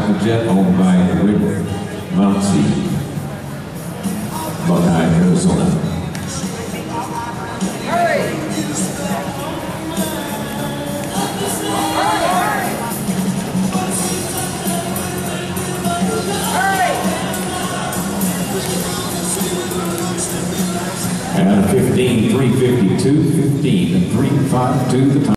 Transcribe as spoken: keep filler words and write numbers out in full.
Private jet owned by Rick Mountsie, Buckeye, Arizona. And fifteen, three fifty-two, fifteen, and three five two the time.